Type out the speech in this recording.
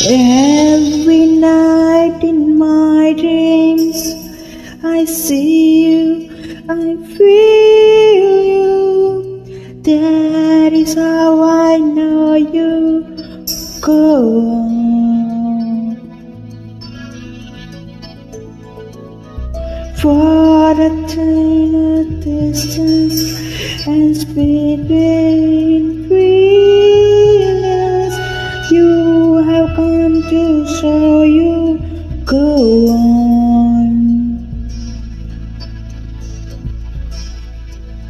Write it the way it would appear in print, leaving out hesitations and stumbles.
Every night in my dreams, I see you, I feel you. That is how I know you go on. For the train at distance and speed